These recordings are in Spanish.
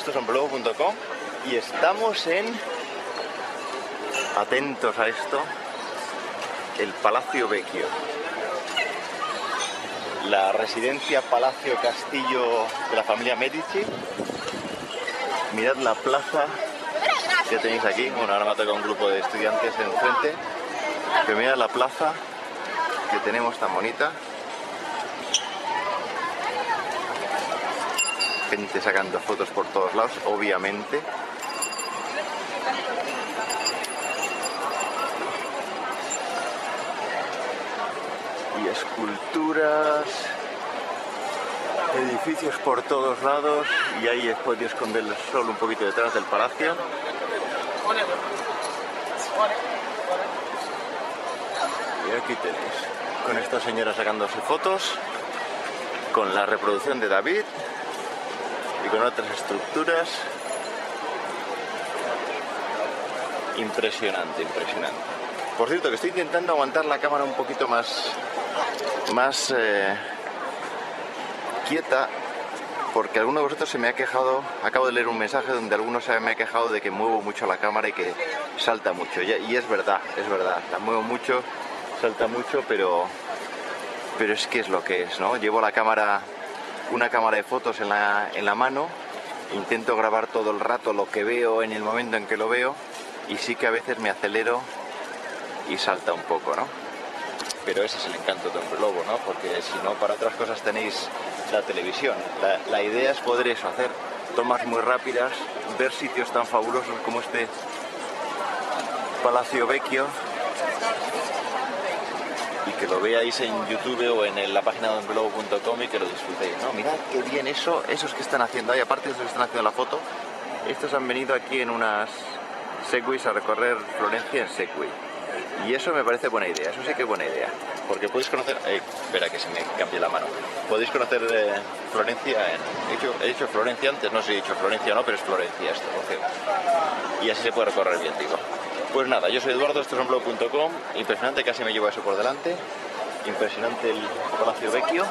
esto es onblog.com y estamos en, atentos a esto, el Palacio Vecchio. La residencia Palacio Castillo de la familia Medici. Mirad la plaza que tenéis aquí. Bueno, ahora me ha tocado un grupo de estudiantes enfrente. Pero mirad la plaza que tenemos tan bonita. Gente sacando fotos por todos lados, obviamente. Y esculturas, edificios por todos lados, y ahí podéis esconder el sol un poquito detrás del palacio. Y aquí tenéis, con esta señora sacándose fotos, con la reproducción de David y con otras estructuras. Impresionante, impresionante. Por cierto, que estoy intentando aguantar la cámara un poquito más quieta, porque alguno de vosotros se me ha quejado. Acabo de leer un mensaje donde alguno se me ha quejado de que muevo mucho la cámara y que salta mucho, y es verdad, la muevo mucho, salta mucho, pero es que es lo que es, ¿no? Llevo la cámara, una cámara de fotos en la mano, intento grabar todo el rato lo que veo en el momento en que lo veo, y sí que a veces me acelero y salta un poco, ¿no? Pero ese es el encanto de Hombre-Lobo, ¿no? Porque si no, para otras cosas tenéis la televisión. La idea es poder eso, hacer tomas muy rápidas, ver sitios tan fabulosos como este Palacio Vecchio, y que lo veáis en YouTube o en la página de onblog.com y que lo disfrutéis, ¿no? Mirad qué bien esos que están haciendo ahí, aparte de eso que están haciendo la foto, estos han venido aquí en unas Segways a recorrer Florencia en Segway. Y eso me parece buena idea, eso sí que es buena idea. Porque podéis conocer... espera que se me cambie la mano. Podéis conocer Florencia en... He dicho Florencia antes, no sé si he dicho Florencia o no, pero es Florencia esto, por cierto. Y así se puede recorrer bien, digo. Pues nada, yo soy Eduardo, esto es onblog.com. Impresionante, casi me llevo eso por delante. Impresionante el Palacio Vecchio.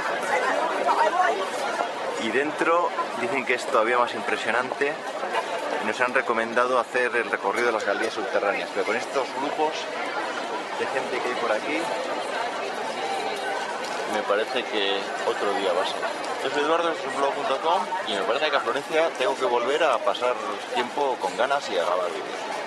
Y dentro dicen que es todavía más impresionante. Nos han recomendado hacer el recorrido de las galerías subterráneas, pero con estos grupos de gente que hay por aquí, me parece que otro día va a ser. Yo soy Eduardo, esto es onblog.com, y me parece que a Florencia tengo que volver a pasar tiempo con ganas y a grabar vídeos.